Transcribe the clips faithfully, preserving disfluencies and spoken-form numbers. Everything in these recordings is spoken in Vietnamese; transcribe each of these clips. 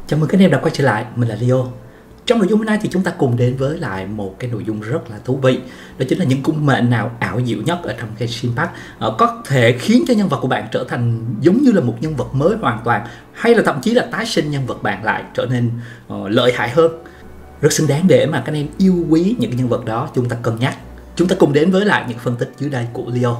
Chào mừng các anh em đã quay trở lại, mình là Leo. Trong nội dung hôm nay thì chúng ta cùng đến với lại một cái nội dung rất là thú vị. Đó chính là những cung mệnh nào ảo diệu nhất ở trong Genshin Impact, ờ, có thể khiến cho nhân vật của bạn trở thành giống như là một nhân vật mới hoàn toàn, hay là thậm chí là tái sinh nhân vật bạn lại trở nên uh, lợi hại hơn. Rất xứng đáng để mà các anh em yêu quý những cái nhân vật đó, chúng ta cân nhắc. Chúng ta cùng đến với lại những phân tích dưới đây của Leo.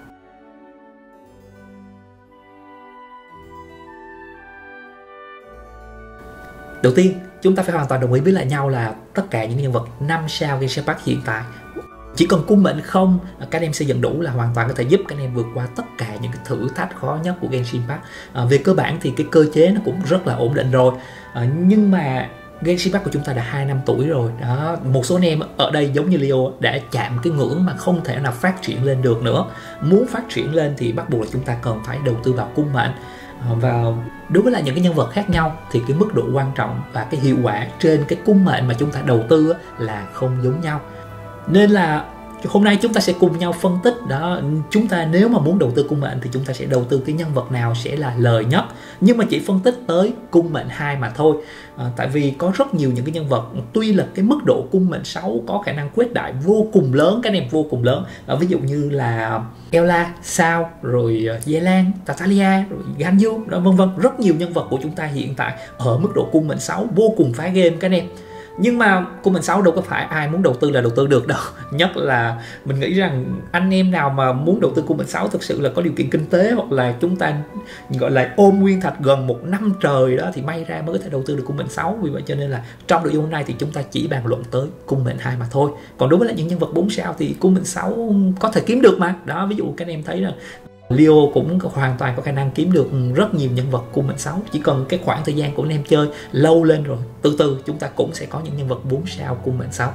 Đầu tiên, chúng ta phải hoàn toàn đồng ý với lại nhau là tất cả những nhân vật năm sao Genshin Impact hiện tại, chỉ cần cung mệnh không, các anh em xây dựng đủ là hoàn toàn có thể giúp các anh em vượt qua tất cả những cái thử thách khó nhất của Genshin Impact. À, về cơ bản thì cái cơ chế nó cũng rất là ổn định rồi. À, nhưng mà Genshin Impact của chúng ta đã hai năm tuổi rồi đó. Một số anh em ở đây giống như Leo đã chạm cái ngưỡng mà không thể nào phát triển lên được nữa. Muốn phát triển lên thì bắt buộc là chúng ta cần phải đầu tư vào cung mệnh. Và đối với lại những cái nhân vật khác nhau thì cái mức độ quan trọng và cái hiệu quả trên cái cung mệnh mà chúng ta đầu tư là không giống nhau. Nên là hôm nay chúng ta sẽ cùng nhau phân tích đó. Chúng ta nếu mà muốn đầu tư cung mệnh thì chúng ta sẽ đầu tư cái nhân vật nào sẽ là lời nhất. Nhưng mà chỉ phân tích tới cung mệnh hai mà thôi. à, Tại vì có rất nhiều những cái nhân vật tuy là cái mức độ cung mệnh sáu có khả năng khuếch đại vô cùng lớn, cái này vô cùng lớn. à, Ví dụ như là Ela, Sao, rồi Yelan, Tatalia, rồi Ganyu, đó vân vân. Rất nhiều nhân vật của chúng ta hiện tại ở mức độ cung mệnh sáu vô cùng phá game các anh em. Nhưng mà cung mệnh sáu đâu có phải ai muốn đầu tư là đầu tư được đâu. Nhất là mình nghĩ rằng anh em nào mà muốn đầu tư cung mệnh sáu thực sự là có điều kiện kinh tế, hoặc là chúng ta gọi là ôm nguyên thạch gần một năm trời đó thì may ra mới có thể đầu tư được cung mệnh sáu. Vì vậy cho nên là trong nội dung hôm nay thì chúng ta chỉ bàn luận tới cung mệnh hai mà thôi. Còn đối với lại những nhân vật bốn sao thì cung mệnh sáu có thể kiếm được mà. Đó, ví dụ các anh em thấy là Leo cũng hoàn toàn có khả năng kiếm được rất nhiều nhân vật cung mệnh sáu. Chỉ cần cái khoảng thời gian của anh em chơi lâu lên rồi, từ từ chúng ta cũng sẽ có những nhân vật bốn sao cung mệnh sáu.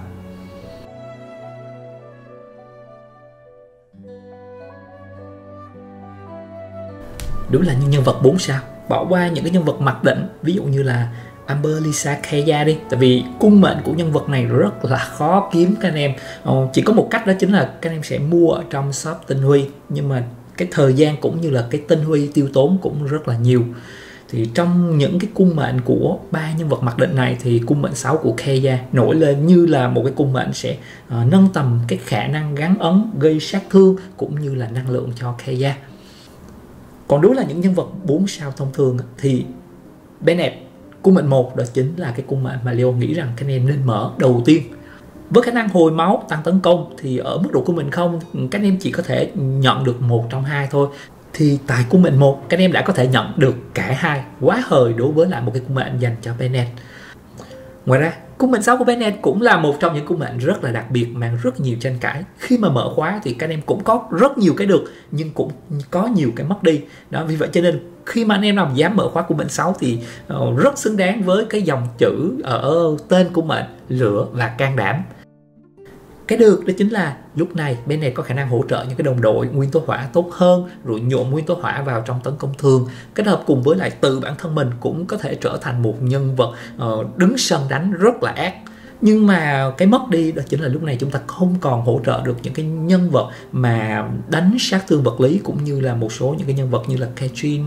Đúng là những nhân vật bốn sao. Bỏ qua những cái nhân vật mặc định, ví dụ như là Amber, Lisa, Kaeya đi. Tại vì cung mệnh của nhân vật này rất là khó kiếm các anh em. ờ, Chỉ có một cách, đó chính là các anh em sẽ mua ở trong shop tinh huy. Nhưng mà cái thời gian cũng như là cái tinh huy tiêu tốn cũng rất là nhiều. Thì trong những cái cung mệnh của ba nhân vật mặc định này thì cung mệnh sáu của Kaeya nổi lên như là một cái cung mệnh sẽ uh, nâng tầm cái khả năng gắn ấn, gây sát thương cũng như là năng lượng cho Kaeya. Còn đối với là những nhân vật bốn sao thông thường thì Bennett, cung mệnh một, đó chính là cái cung mệnh mà Leo nghĩ rằng các anh em nên mở đầu tiên. Với khả năng hồi máu, tăng tấn công thì ở mức độ cung mệnh không, các anh em chỉ có thể nhận được một trong hai thôi. Thì tại cung mệnh một, các anh em đã có thể nhận được cả hai. Quá hời đối với lại một cái cung mệnh dành cho Bennett. Ngoài ra, cung mệnh sáu của Bennett cũng là một trong những cung mệnh rất là đặc biệt, mang rất nhiều tranh cãi. Khi mà mở khóa thì các anh em cũng có rất nhiều cái được, nhưng cũng có nhiều cái mất đi. Đó, vì vậy cho nên khi mà anh em nào dám mở khóa cung mệnh sáu thì uh, rất xứng đáng với cái dòng chữ ở tên cung mệnh lửa và can đảm. Cái được đó chính là lúc này Bennett có khả năng hỗ trợ những cái đồng đội nguyên tố hỏa tốt hơn, rồi nhuộm nguyên tố hỏa vào trong tấn công thường, kết hợp cùng với lại tự bản thân mình cũng có thể trở thành một nhân vật uh, đứng sân đánh rất là ác. Nhưng mà cái mất đi đó chính là lúc này chúng ta không còn hỗ trợ được những cái nhân vật mà đánh sát thương vật lý, cũng như là một số những cái nhân vật như là Katrin.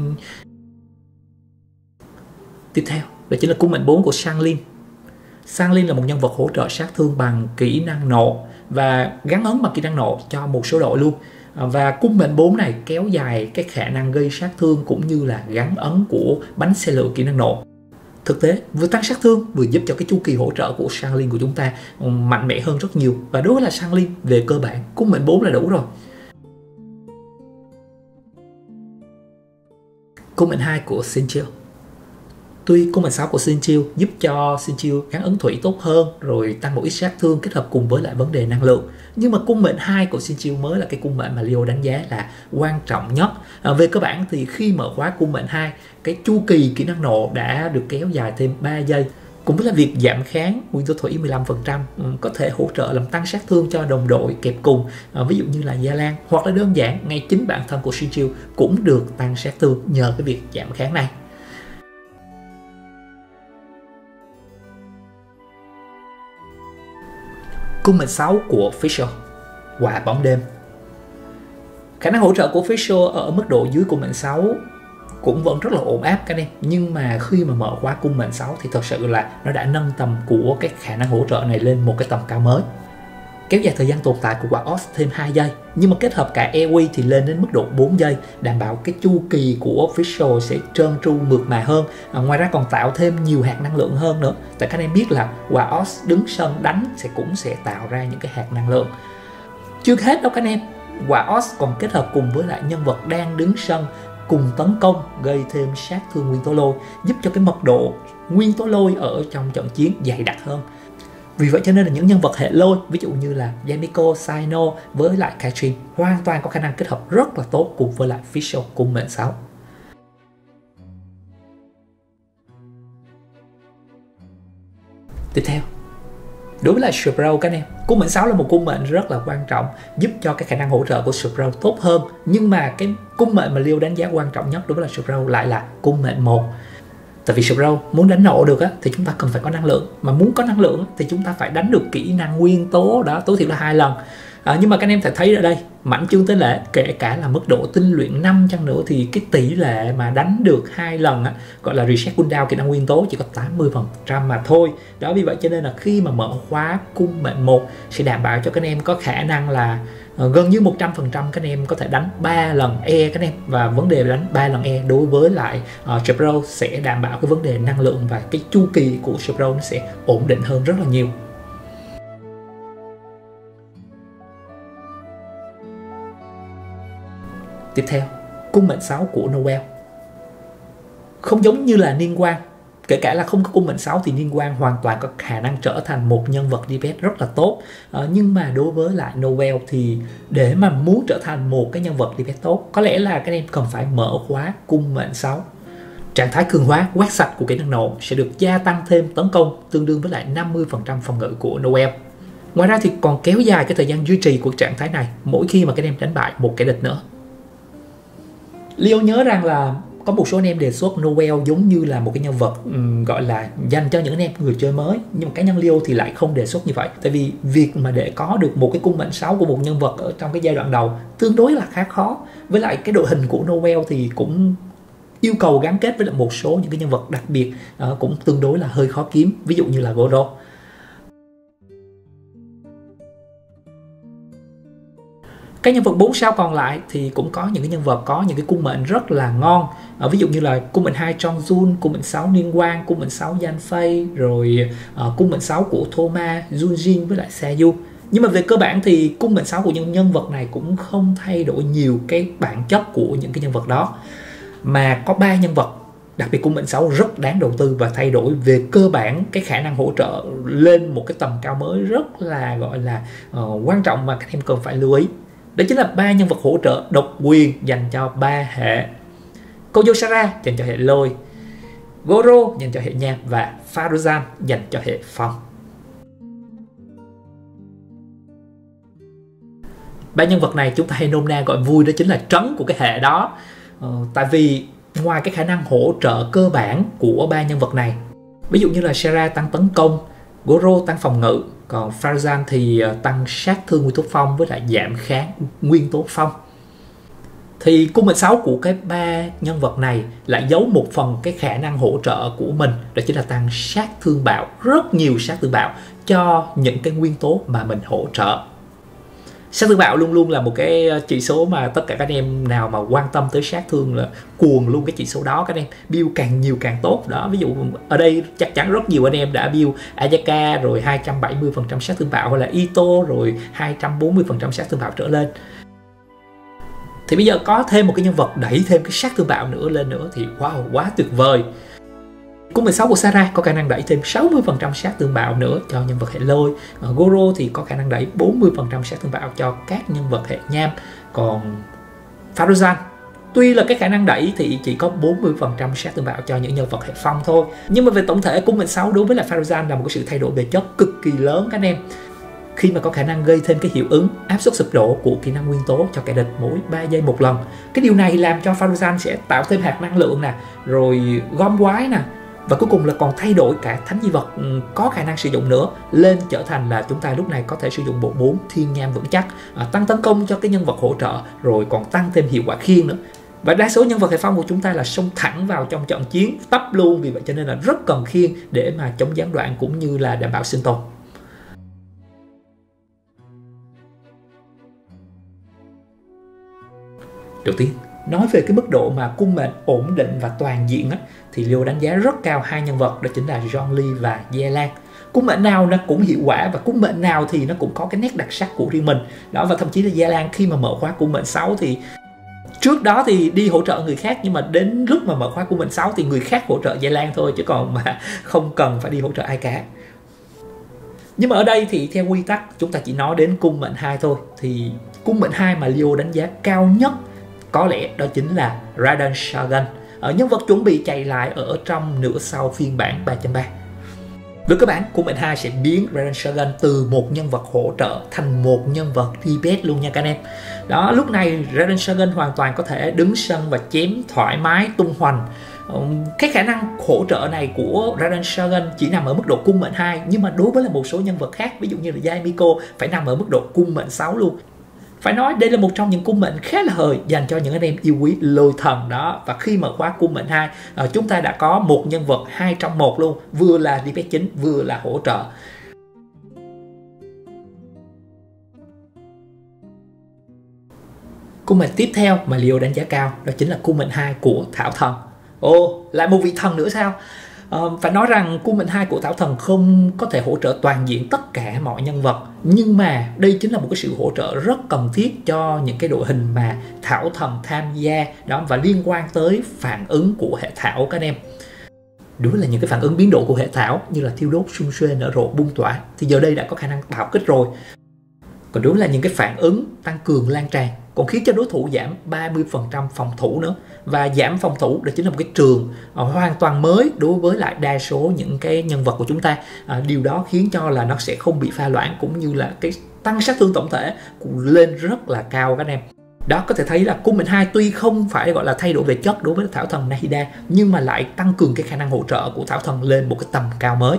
Tiếp theo đó chính là cung mệnh bốn của Xianglin. Xianglin là một nhân vật hỗ trợ sát thương bằng kỹ năng nộ và gắn ấn bằng kỹ năng nộ cho một số đội luôn. Và cung mệnh bốn này kéo dài cái khả năng gây sát thương cũng như là gắn ấn của bánh xe lửa kỹ năng nộ. Thực tế vừa tăng sát thương vừa giúp cho cái chu kỳ hỗ trợ của Xianglin của chúng ta mạnh mẽ hơn rất nhiều. Và đối với là Xianglin về cơ bản cung mệnh bốn là đủ rồi. Cung mệnh hai của Xingqiu. Tuy cung mệnh sáu của Xingqiu giúp cho Xingqiu gắn ấn thủy tốt hơn, rồi tăng một ít sát thương kết hợp cùng với lại vấn đề năng lượng, nhưng mà cung mệnh hai của Xingqiu mới là cái cung mệnh mà Leo đánh giá là quan trọng nhất. À, về cơ bản thì khi mở khóa cung mệnh hai, cái chu kỳ kỹ năng nộ đã được kéo dài thêm ba giây. Cùng với là việc giảm kháng nguyên tố thủy mười lăm phần trăm có thể hỗ trợ làm tăng sát thương cho đồng đội kẹp cùng, à, ví dụ như là Yelan, hoặc là đơn giản ngay chính bản thân của Xingqiu cũng được tăng sát thương nhờ cái việc giảm kháng này. Cung mệnh sáu của Fischl, quả bóng đêm. Khả năng hỗ trợ của Fischl ở mức độ dưới cung mệnh sáu cũng vẫn rất là ổn áp các anh em. Nhưng mà khi mà mở khóa cung mệnh sáu thì thật sự là nó đã nâng tầm của cái khả năng hỗ trợ này lên một cái tầm cao mới. Kéo dài thời gian tồn tại của quả o ét thêm hai giây, nhưng mà kết hợp cả e quy thì lên đến mức độ bốn giây, đảm bảo cái chu kỳ của Official sẽ trơn tru mượt mà hơn. À, ngoài ra còn tạo thêm nhiều hạt năng lượng hơn nữa. Tại các anh em biết là quả o ét đứng sân đánh sẽ cũng sẽ tạo ra những cái hạt năng lượng. Chưa hết đâu các anh em, quả o ét còn kết hợp cùng với lại nhân vật đang đứng sân cùng tấn công, gây thêm sát thương nguyên tố lôi, giúp cho cái mật độ nguyên tố lôi ở trong trận chiến dày đặc hơn. Vì vậy cho nên là những nhân vật hệ lôi, ví dụ như là Yamiko, Sino với lại Katrin hoàn toàn có khả năng kết hợp rất là tốt cùng với lại Official cung mệnh sáu. Tiếp theo, đối với lại Sprout các anh em, cung mệnh sáu là một cung mệnh rất là quan trọng, giúp cho cái khả năng hỗ trợ của Sprout tốt hơn. Nhưng mà cái cung mệnh mà Leo đánh giá quan trọng nhất đối với lại Sprout lại là cung mệnh một. Tại vì Sprout muốn đánh nổ được á, thì chúng ta cần phải có năng lượng. Mà muốn có năng lượng thì chúng ta phải đánh được kỹ năng nguyên tố đó, tối thiểu là hai lần. À, nhưng mà các anh em thể thấy ở đây, mảnh chương tế lệ kể cả là mức độ tinh luyện năm chăng nữa thì cái tỷ lệ mà đánh được hai lần á, gọi là reset cooldown kỹ năng nguyên tố chỉ có tám mươi phần trăm mà thôi. Đó, vì vậy cho nên là khi mà mở khóa cung mệnh một sẽ đảm bảo cho các anh em có khả năng là uh, gần như một trăm phần trăm các anh em có thể đánh ba lần E các anh em. Và vấn đề đánh ba lần E đối với lại uh, Sprout sẽ đảm bảo cái vấn đề năng lượng và cái chu kỳ của Sprout nó sẽ ổn định hơn rất là nhiều. Tiếp theo, cung mệnh sáu của Noel. Không giống như là Niên Quang, kể cả là không có cung mệnh sáu thì Niên Quang hoàn toàn có khả năng trở thành một nhân vật đê pê ét rất là tốt. à, Nhưng mà đối với lại Noel thì để mà muốn trở thành một cái nhân vật đê pê ét tốt, có lẽ là các em cần phải mở khóa cung mệnh sáu. Trạng thái cường hóa quét sạch của kỹ năng nổ sẽ được gia tăng thêm tấn công tương đương với lại năm mươi phần trăm phòng ngự của Noel. Ngoài ra thì còn kéo dài cái thời gian duy trì của trạng thái này mỗi khi mà các em đánh bại một kẻ địch nữa. Leo nhớ rằng là có một số anh em đề xuất Noel giống như là một cái nhân vật um, gọi là dành cho những anh em người chơi mới, nhưng mà cá nhân Leo thì lại không đề xuất như vậy. Tại vì việc mà để có được một cái cung mệnh sáu của một nhân vật ở trong cái giai đoạn đầu tương đối là khá khó. Với lại cái đội hình của Noel thì cũng yêu cầu gắn kết với lại một số những cái nhân vật đặc biệt uh, cũng tương đối là hơi khó kiếm, ví dụ như là Goro. Các nhân vật bốn sao còn lại thì cũng có những cái nhân vật có những cái cung mệnh rất là ngon. à, Ví dụ như là cung mệnh hai Trong Jun, cung mệnh sáu Niên Quang, cung mệnh sáu Yan Fei, rồi uh, cung mệnh sáu của Thoma, Junjin với lại Seiyu. Nhưng mà về cơ bản thì cung mệnh sáu của những nhân vật này cũng không thay đổi nhiều cái bản chất của những cái nhân vật đó. Mà có ba nhân vật đặc biệt cung mệnh sáu rất đáng đầu tư và thay đổi về cơ bản cái khả năng hỗ trợ lên một cái tầm cao mới rất là gọi là uh, quan trọng mà các em cần phải lưu ý. Đó chính là ba nhân vật hỗ trợ độc quyền dành cho ba hệ: Kojosara dành cho hệ lôi, Goro dành cho hệ nham và Faruzan dành cho hệ phong. Ba nhân vật này chúng ta hay nôm na gọi vui đó chính là trấn của cái hệ đó. ờ, Tại vì ngoài cái khả năng hỗ trợ cơ bản của ba nhân vật này, ví dụ như là Sera tăng tấn công, Goro tăng phòng ngự, còn Faruzan thì tăng sát thương nguyên tố phong với lại giảm kháng nguyên tố phong, thì cung mệnh sáu của cái ba nhân vật này lại giấu một phần cái khả năng hỗ trợ của mình, đó chính là tăng sát thương bạo, rất nhiều sát thương bạo cho những cái nguyên tố mà mình hỗ trợ. Sát thương bạo luôn luôn là một cái chỉ số mà tất cả các anh em nào mà quan tâm tới sát thương là cuồng luôn cái chỉ số đó các anh em. Build càng nhiều càng tốt đó. Ví dụ ở đây chắc chắn rất nhiều anh em đã build Ayaka rồi hai trăm bảy mươi phần trăm sát thương bạo, hay là Ito rồi hai trăm bốn mươi phần trăm sát thương bạo trở lên. Thì bây giờ có thêm một cái nhân vật đẩy thêm cái sát thương bạo nữa lên nữa thì wow, quá tuyệt vời. Cung mệnh sáu của Sara có khả năng đẩy thêm sáu mươi phần trăm sát thương bạo nữa cho nhân vật hệ lôi. Goro thì có khả năng đẩy bốn mươi phần trăm sát thương bạo cho các nhân vật hệ nham. Còn Faruzan tuy là cái khả năng đẩy thì chỉ có bốn mươi phần trăm sát thương bạo cho những nhân vật hệ phong thôi. Nhưng mà về tổng thể cung mệnh sáu đối với là Faruzan là một cái sự thay đổi về chất cực kỳ lớn các anh em. Khi mà có khả năng gây thêm cái hiệu ứng áp suất sụp đổ của kỹ năng nguyên tố cho kẻ địch mỗi ba giây một lần. Cái điều này làm cho Faruzan sẽ tạo thêm hạt năng lượng nè, rồi gom quái nè, và cuối cùng là còn thay đổi cả thánh di vật có khả năng sử dụng nữa lên trở thành là chúng ta lúc này có thể sử dụng bộ bốn thiên nham vững chắc, à, tăng tấn công cho cái nhân vật hỗ trợ, rồi còn tăng thêm hiệu quả khiên nữa. Và đa số nhân vật hệ phong của chúng ta là xông thẳng vào trong trận chiến, tấp luôn, vì vậy cho nên là rất cần khiên để mà chống gián đoạn cũng như là đảm bảo sinh tồn. Đầu tiên, nói về cái mức độ mà cung mệnh ổn định và toàn diện á, thì Leo đánh giá rất cao hai nhân vật, đó chính là Zhongli và Ye Lan. Cung mệnh nào nó cũng hiệu quả và cung mệnh nào thì nó cũng có cái nét đặc sắc của riêng mình. Đó, và thậm chí là Ye Lan khi mà mở khóa cung mệnh sáu thì trước đó thì đi hỗ trợ người khác, nhưng mà đến lúc mà mở khóa cung mệnh sáu thì người khác hỗ trợ Ye Lan thôi, chứ còn mà không cần phải đi hỗ trợ ai cả. Nhưng mà ở đây thì theo quy tắc chúng ta chỉ nói đến cung mệnh hai thôi, thì cung mệnh hai mà Leo đánh giá cao nhất có lẽ đó chính là Raiden Shogun, ở nhân vật chuẩn bị chạy lại ở trong nửa sau phiên bản ba chấm ba. Với các bạn, cung mệnh hai sẽ biến Raiden Shogun từ một nhân vật hỗ trợ thành một nhân vật đê pê ét luôn nha các anh em. Đó, lúc này Raiden Shogun hoàn toàn có thể đứng sân và chém thoải mái tung hoành. Cái khả năng hỗ trợ này của Raiden Shogun chỉ nằm ở mức độ cung mệnh hai, nhưng mà đối với là một số nhân vật khác, ví dụ như là Yae Miko, phải nằm ở mức độ cung mệnh sáu luôn. Phải nói đây là một trong những cung mệnh khá là hời dành cho những anh em yêu quý lôi thần đó. Và khi mở khóa cung mệnh hai, chúng ta đã có một nhân vật hai trong một luôn, vừa là đê pê ét chính vừa là hỗ trợ. Cung mệnh tiếp theo mà Leo đánh giá cao đó chính là cung mệnh hai của Thảo Thần. Ồ, lại một vị thần nữa sao? Uh, phải nói rằng cung mệnh hai của Thảo Thần không có thể hỗ trợ toàn diện tất cả mọi nhân vật, nhưng mà đây chính là một cái sự hỗ trợ rất cần thiết cho những cái đội hình mà Thảo Thần tham gia đó, và liên quan tới phản ứng của hệ thảo các anh em. Đối với là những cái phản ứng biến độ của hệ thảo như là thiêu đốt, xung xuê, nở rộ, bung tỏa thì giờ đây đã có khả năng bạo kích rồi. Còn đối với là những cái phản ứng tăng cường lan tràn còn khiến cho đối thủ giảm ba mươi phần trăm phòng thủ nữa, và giảm phòng thủ đó chính là một cái trường uh, hoàn toàn mới đối với lại đa số những cái nhân vật của chúng ta. Uh, điều đó khiến cho là nó sẽ không bị pha loãng, cũng như là cái tăng sát thương tổng thể cũng lên rất là cao các anh em. Đó, có thể thấy là cung mệnh hai tuy không phải gọi là thay đổi về chất đối với Thảo Thần Nahida, nhưng mà lại tăng cường cái khả năng hỗ trợ của Thảo Thần lên một cái tầm cao mới.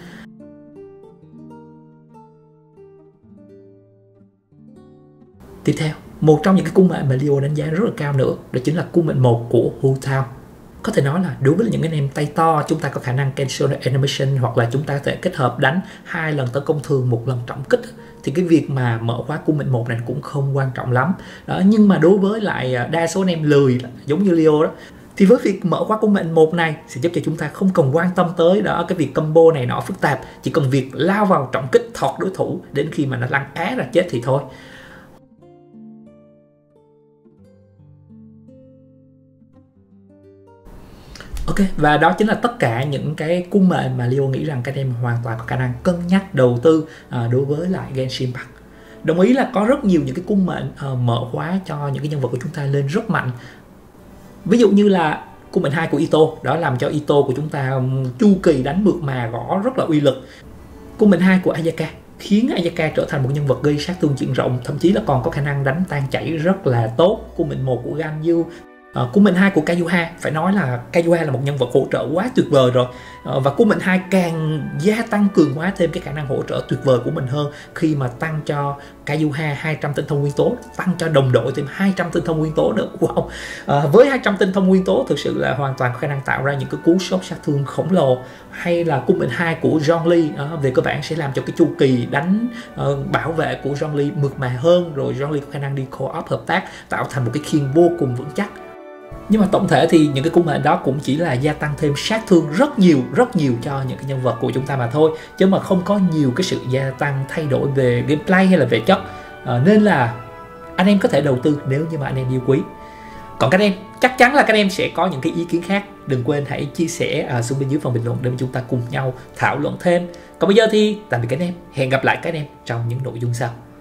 Tiếp theo, một trong những cái cung mệnh mà Leo đánh giá rất là cao nữa, đó chính là cung mệnh một của Hu Tao. Có thể nói là đối với những anh em tay to, chúng ta có khả năng cancel animation, hoặc là chúng ta có thể kết hợp đánh hai lần tấn công thường, một lần trọng kích, thì cái việc mà mở khóa cung mệnh một này cũng không quan trọng lắm. Đó, nhưng mà đối với lại đa số anh em lười giống như Leo đó, thì với việc mở khóa cung mệnh một này sẽ giúp cho chúng ta không cần quan tâm tới đó cái việc combo này nọ phức tạp, chỉ cần việc lao vào trọng kích thọt đối thủ đến khi mà nó lăn á ra chết thì thôi. Ok, và đó chính là tất cả những cái cung mệnh mà Leo nghĩ rằng các em hoàn toàn có khả năng cân nhắc đầu tư à, đối với lại Genshin Impact. Đồng ý là có rất nhiều những cái cung mệnh uh, mở khóa cho những cái nhân vật của chúng ta lên rất mạnh. Ví dụ như là cung mệnh hai của Ito, đó làm cho Ito của chúng ta um, chu kỳ đánh mượt mà gõ rất là uy lực. Cung mệnh hai của Ayaka khiến Ayaka trở thành một nhân vật gây sát thương diện rộng, thậm chí là còn có khả năng đánh tan chảy rất là tốt. Cung mệnh một của Ganyu. Uh, cung mệnh hai của Kazuha, phải nói là Kazuha là một nhân vật hỗ trợ quá tuyệt vời rồi. Uh, và cung mệnh hai càng gia tăng cường hóa thêm cái khả năng hỗ trợ tuyệt vời của mình hơn, khi mà tăng cho Kazuha hai trăm tinh thông nguyên tố, tăng cho đồng đội thêm hai trăm tinh thông nguyên tố nữa. Wow. Uh, với hai trăm tinh thông nguyên tố thực sự là hoàn toàn có khả năng tạo ra những cái cú sốc sát thương khổng lồ. Hay là cung mệnh hai của Zhongli, uh, về cơ bản sẽ làm cho cái chu kỳ đánh uh, bảo vệ của Zhongli mượt mà hơn, rồi Zhongli có khả năng đi co-op hợp tác, tạo thành một cái khiên vô cùng vững chắc. Nhưng mà tổng thể thì những cái cung mệnh đó cũng chỉ là gia tăng thêm sát thương rất nhiều, rất nhiều cho những cái nhân vật của chúng ta mà thôi, chứ mà không có nhiều cái sự gia tăng thay đổi về gameplay hay là về chất. À, nên là anh em có thể đầu tư nếu như mà anh em yêu quý. Còn các em, chắc chắn là các em sẽ có những cái ý kiến khác. Đừng quên hãy chia sẻ uh, xuống bên dưới phần bình luận để chúng ta cùng nhau thảo luận thêm. Còn bây giờ thì tạm biệt các em. Hẹn gặp lại các em trong những nội dung sau.